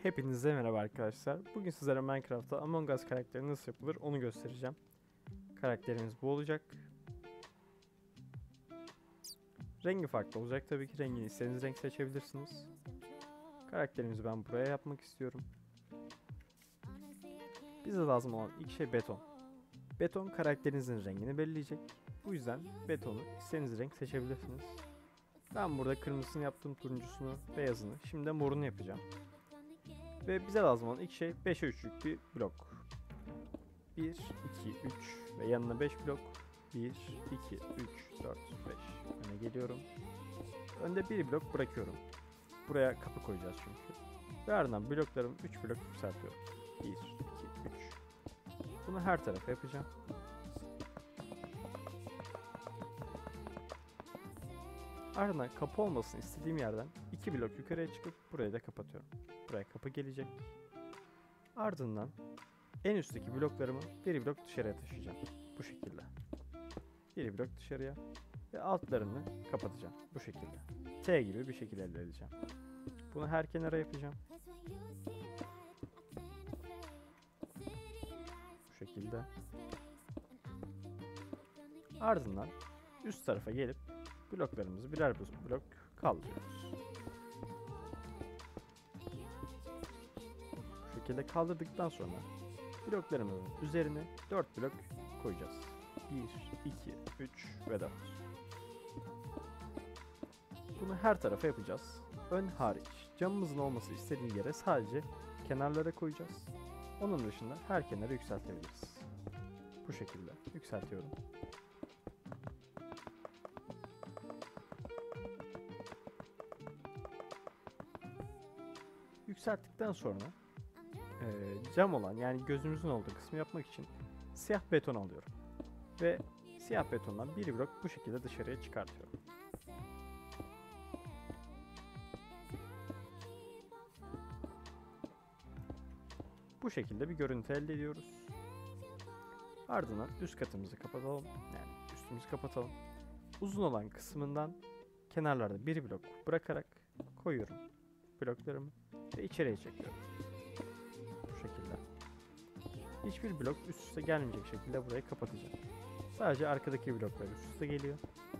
Hepinize merhaba arkadaşlar. Bugün sizlere Minecraft'ta Among Us karakteri nasıl yapılır onu göstereceğim. Karakterimiz bu olacak. Rengi farklı olacak tabii ki. Rengini istediğiniz renk seçebilirsiniz. Karakterimizi ben buraya yapmak istiyorum. Bize lazım olan ilk şey beton. Beton karakterinizin rengini belirleyecek. Bu yüzden betonu istediğiniz renk seçebilirsiniz. Ben burada kırmızısını yaptım, turuncusunu, beyazını. Şimdi de morunu yapacağım. Ve bize lazım olan ilk şey 5'e 3'lük bir blok. 1, 2, 3 ve yanına 5 blok. 1, 2, 3, 4, 5. Öne geliyorum. Önde bir blok bırakıyorum. Buraya kapı koyacağız çünkü. Ve ardından bloklarımı 3 blok yükseltiyorum. 1, 2, 3. Bunu her tarafa yapacağım. Ardından kapı olmasını istediğim yerden 2 blok yukarıya çıkıp burayı da kapatıyorum. Buraya kapı gelecek. Ardından en üstteki bloklarımı bir blok dışarıya taşıyacağım. Bu şekilde. Bir blok dışarıya ve altlarını kapatacağım. Bu şekilde. T gibi bir şekilde elde edeceğim. Bunu her kenara yapacağım. Bu şekilde. Ardından üst tarafa gelip bloklarımızı birer blok kaldırıyoruz. Bu şekilde kaldırdıktan sonra bloklarımızın üzerine 4 blok koyacağız. 1, 2, 3 ve 4. Bunu her tarafa yapacağız. Ön hariç camımızın olması istediği yere sadece kenarlara koyacağız. Onun dışında her kenarı yükseltebiliriz. Bu şekilde yükseltiyorum. Yükselttikten sonra cam olan yani gözümüzün olduğu kısmı yapmak için siyah beton alıyorum. Ve siyah betondan bir blok bu şekilde dışarıya çıkartıyorum. Bu şekilde bir görüntü elde ediyoruz. Ardından üst katımızı kapatalım. Yani üstümüzü kapatalım. Uzun olan kısmından kenarlarda bir blok bırakarak koyuyorum bloklarımı ve içeriye çekiyorum. Bu şekilde. Hiçbir blok üst üste gelmeyecek şekilde burayı kapatacağım. Sadece arkadaki bloklar üst üste geliyor.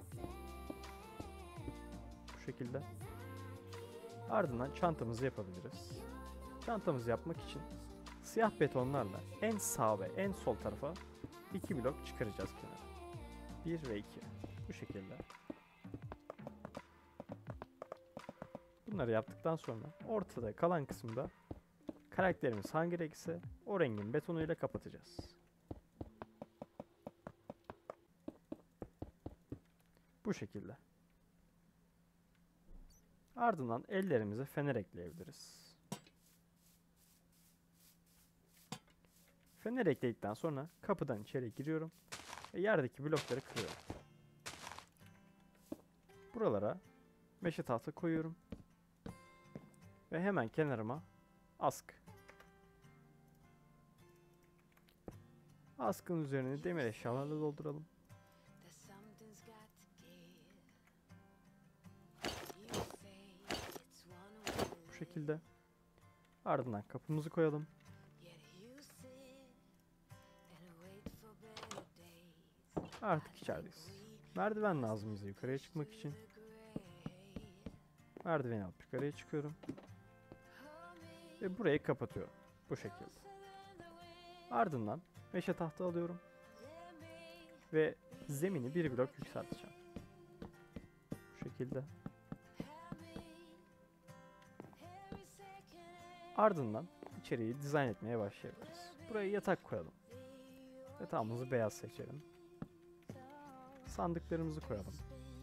Bu şekilde. Ardından çantamızı yapabiliriz. Çantamızı yapmak için siyah betonlarla en sağ ve en sol tarafa 2 blok çıkaracağız kenara. 1 ve 2. Bu şekilde. Bunları yaptıktan sonra ortada kalan kısımda karakterimiz hangi renkse o rengin betonuyla kapatacağız. Bu şekilde. Ardından ellerimize fener ekleyebiliriz. Fener ekledikten sonra kapıdan içeri giriyorum ve yerdeki blokları kırıyorum. Buralara meşe tahta koyuyorum ve hemen kenarıma askı. Askının üzerini demir eşyalarla dolduralım. Bu şekilde. Ardından kapımızı koyalım. Artık içerideyiz. Merdiven lazım bize yukarıya çıkmak için. Merdiveni alıp yukarıya çıkıyorum. Ve burayı kapatıyorum. Bu şekilde. Ardından meşe tahta alıyorum. Ve zemini bir blok yükselteceğim. Bu şekilde. Ardından içeriği dizayn etmeye başlayabiliriz. Buraya yatak koyalım. Yatağımızı beyaz seçelim. Sandıklarımızı koyalım.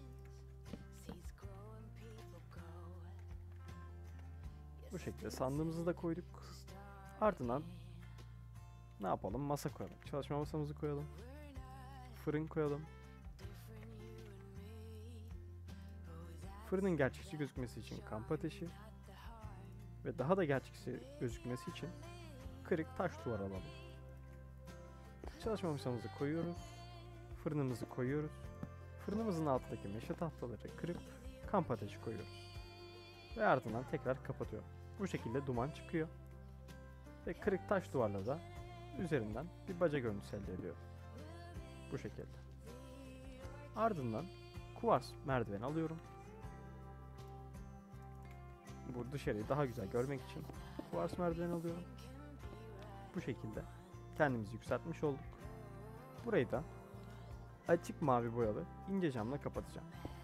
Bu şekilde sandığımızı da koyduk. Ardından ne yapalım? Masa koyalım. Çalışma masamızı koyalım. Fırın koyalım. Fırının gerçekçi gözükmesi için kamp ateşi ve daha da gerçekçi gözükmesi için kırık taş duvar alalım. Çalışma masamızı koyuyoruz. Fırınımızı koyuyoruz. Fırınımızın altındaki meşe tahtaları kırıp kamp ateşi koyuyoruz. Ve ardından tekrar kapatıyorum. bu şekilde duman çıkıyor. Ve kırık taş duvarla da üzerinden bir baca görüntüsü elde ediyor. Bu şekilde. Ardından kuvars merdiven alıyorum. Bu dışarıyı daha güzel görmek için kuvars merdiven alıyorum. Bu şekilde kendimizi yükseltmiş olduk. Burayı da açık mavi boyalı ince camla kapatacağım.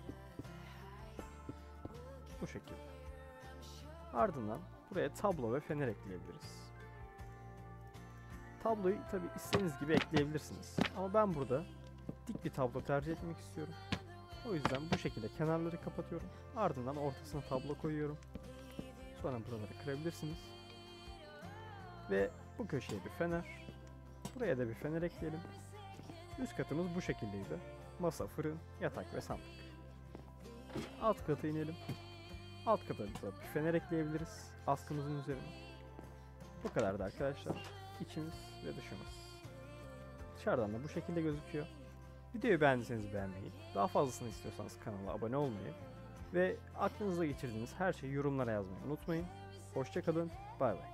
Bu şekilde. Ardından buraya tablo ve fener ekleyebiliriz. Tabloyu tabi istediğiniz gibi ekleyebilirsiniz. Ama ben burada dik bir tablo tercih etmek istiyorum. O yüzden bu şekilde kenarları kapatıyorum. Ardından ortasına tablo koyuyorum. Sonra buraları kırabilirsiniz. Ve bu köşeye bir fener. Buraya da bir fener ekleyelim. Üst katımız bu şekildeydi. Masa, fırın, yatak ve sandık. Alt kata inelim. Alt kata da bir fener ekleyebiliriz askımızın üzerine. Bu kadardı arkadaşlar. İçimiz ve dışımız. Dışarıdan da bu şekilde gözüküyor. Videoyu beğendiyseniz beğenmeyi, daha fazlasını istiyorsanız kanala abone olmayı ve aklınıza geçirdiğiniz her şeyi yorumlara yazmayı unutmayın. Hoşça kalın, bay bay.